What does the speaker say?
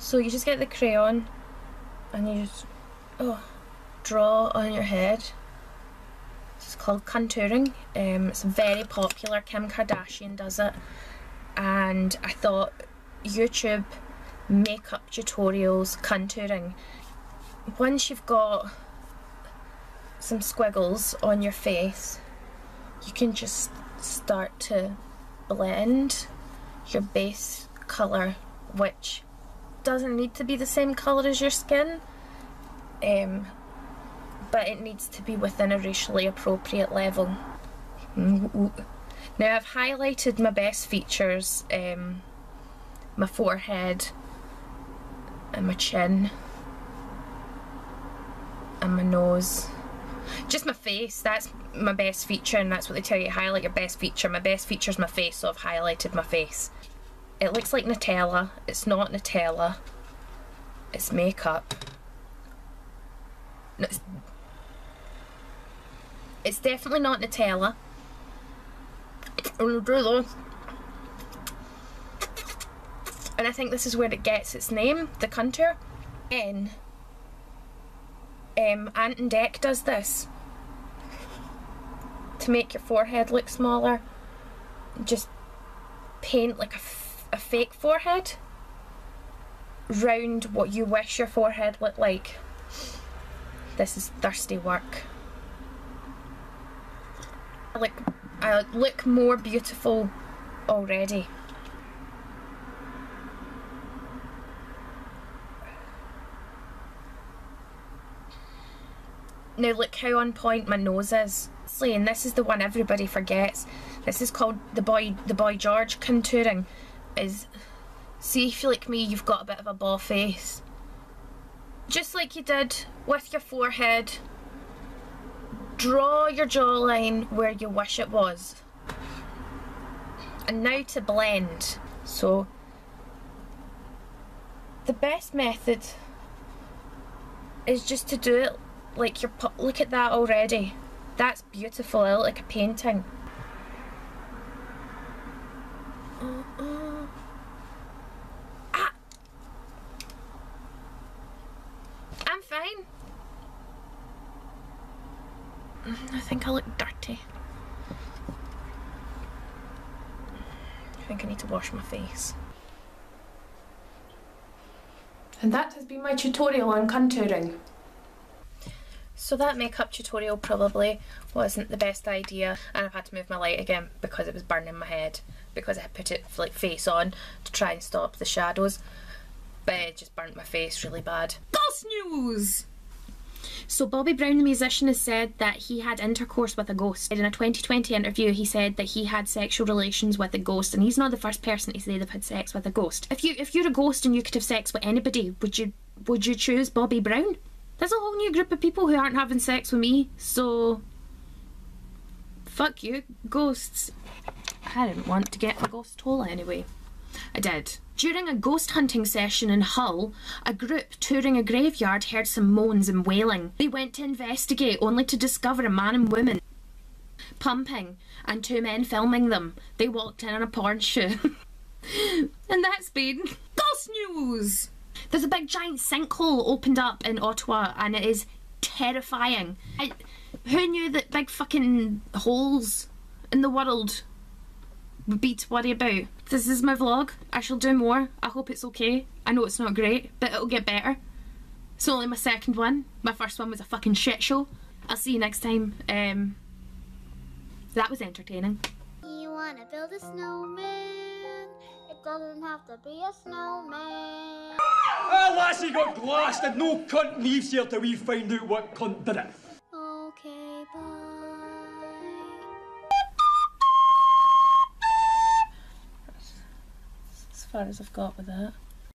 So you just get the crayon and you just draw on your head. It's called contouring. It's very popular. Kim Kardashian does it, and I thought YouTube makeup tutorials, contouring. Once you've got some squiggles on your face, you can just start to blend your base colour, which doesn't need to be the same colour as your skin, but it needs to be within a racially appropriate level. Now I've highlighted my best features, my forehead and my chin and my nose. Just my face, that's my best feature, and that's what they tell you, highlight your best feature. My best feature is my face, so I've highlighted my face. It looks like Nutella. It's not Nutella. It's makeup. No, it's definitely not Nutella. I'm gonna do this. And I think this is where it gets its name, the contour. Ant and Dec does this to make your forehead look smaller. Just paint like a fake forehead round what you wish your forehead looked like. This is thirsty work. I look more beautiful already. Now look how on point my nose is. And this is the one everybody forgets. This is called the boy George contouring. See if you're like me, you've got a bit of a ball face. Just like you did with your forehead, draw your jawline where you wish it was. And now to blend. So the best method is just to do it like you're, look at that already. That's beautiful, I look like a painting. I'm fine. I think I look dirty. I think I need to wash my face. And that has been my tutorial on contouring. So that makeup tutorial probably wasn't the best idea, and I've had to move my light again because it was burning my head, because I had put it like face on to try and stop the shadows, but it just burnt my face really bad. Ghost news! So Bobby Brown the musician has said that he had intercourse with a ghost. In a 2020 interview he said that he had sexual relations with a ghost, and he's not the first person to say they've had sex with a ghost. If you're a ghost and you could have sex with anybody, would you choose Bobby Brown? There's a whole new group of people who aren't having sex with me, so fuck you, ghosts. I didn't want to get a ghost hole anyway. I did. During a ghost hunting session in Hull, a group touring a graveyard heard some moans and wailing. They went to investigate, only to discover a man and woman pumping and two men filming them. They walked in on a porn shoot. And that's been Ghost News! There's a big giant sinkhole opened up in Ottawa and it is terrifying. Who knew that big fucking holes in the world would be to worry about? This is my vlog. I shall do more. I hope it's okay. I know it's not great, but it'll get better. It's only my second one. My first one was a fucking shit show. I'll see you next time. That was entertaining. You wanna build a snowman? It doesn't have to be a snowman. Ah, lassie got glassed and no cunt leaves here till we find out what cunt did it. Okay, bye. As far as I've got with that.